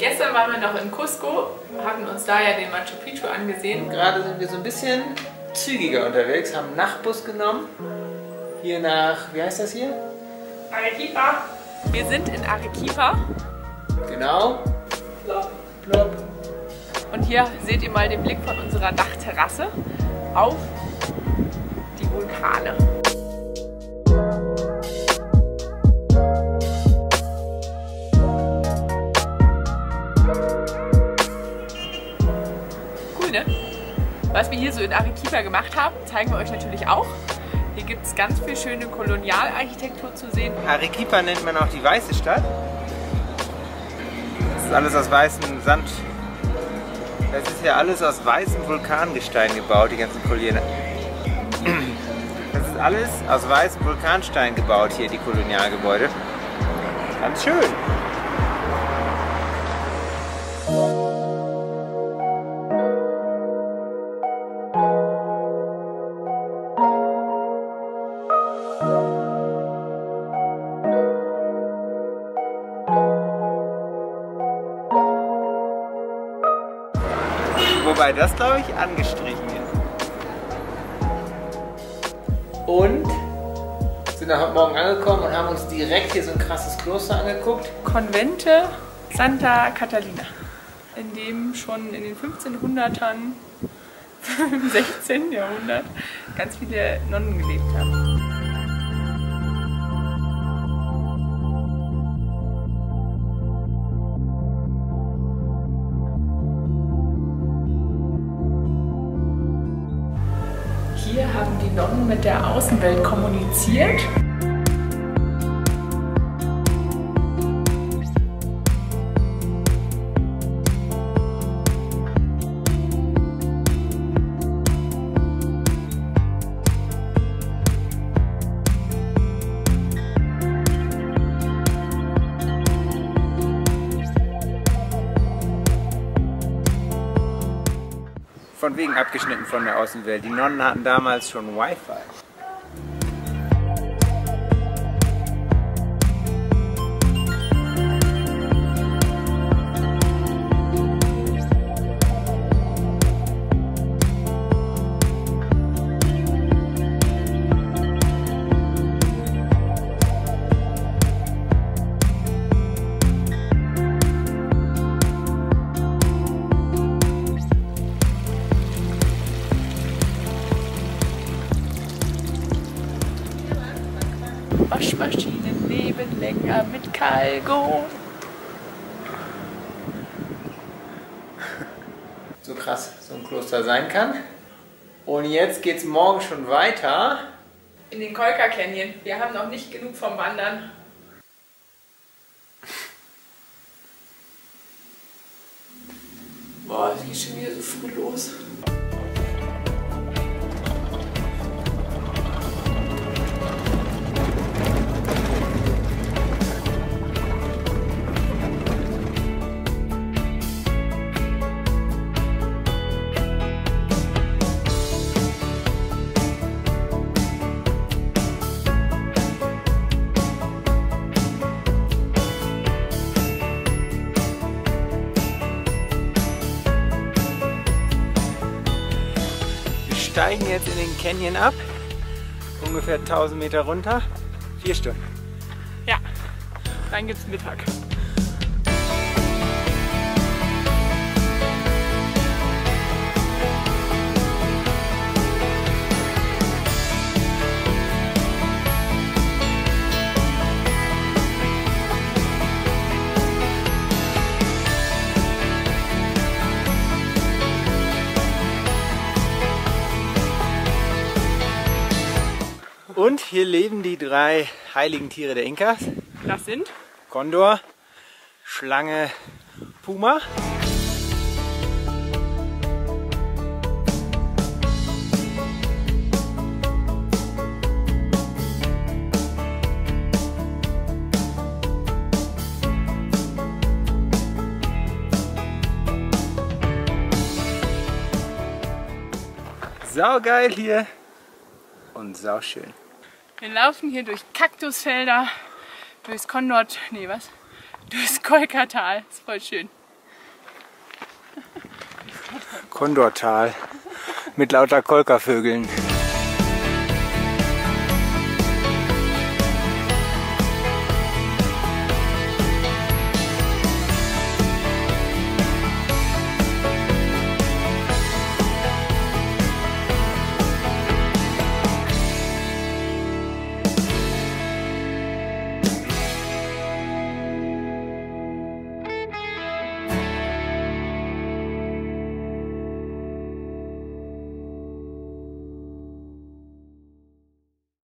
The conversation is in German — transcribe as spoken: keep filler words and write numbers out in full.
Gestern waren wir noch in Cusco, haben uns da ja den Machu Picchu angesehen. Gerade sind wir so ein bisschen zügiger unterwegs, haben einen Nachtbus genommen. Hier nach, wie heißt das hier? Arequipa. Wir sind in Arequipa. Genau. Plop. Plop. Und hier seht ihr mal den Blick von unserer Dachterrasse auf die Vulkane. Cool, ne? Was wir hier so in Arequipa gemacht haben, zeigen wir euch natürlich auch. Hier gibt es ganz viel schöne Kolonialarchitektur zu sehen. Arequipa nennt man auch die weiße Stadt. Das ist alles aus weißem Sand. Das ist ja alles aus weißem Vulkangestein gebaut, die ganzen Kolonien. Das ist alles aus weißem Vulkanstein gebaut hier, die Kolonialgebäude. Ganz schön. Wobei das, glaube ich, angestrichen ist. Und sind dann heute Morgen angekommen und haben uns direkt hier so ein krasses Kloster angeguckt. Convente Santa Catalina, in dem schon in den fünfzehnhundertern, im sechzehnten Jahrhundert ganz viele Nonnen gelebt haben. Hier haben die Nonnen mit der Außenwelt kommuniziert. Von wegen abgeschnitten von der Außenwelt. Die Nonnen hatten damals schon Wi-Fi. Waschmaschinen leben länger mit Kalgon. So krass so ein Kloster sein kann. Und jetzt geht's morgen schon weiter. In den Colca Canyon. Wir haben noch nicht genug vom Wandern. Boah, es geht schon wieder so früh los. Wir steigen jetzt in den Canyon ab, ungefähr tausend Meter runter, vier Stunden. Ja, dann gibt's Mittag. Und hier leben die drei heiligen Tiere der Inkas. Das sind Kondor, Schlange, Puma. Saugeil hier und sauschön. Wir laufen hier durch Kaktusfelder, durchs Kondor, nee was, durchs Colca-Tal. Ist voll schön. Kondortal mit lauter Kolkervögeln.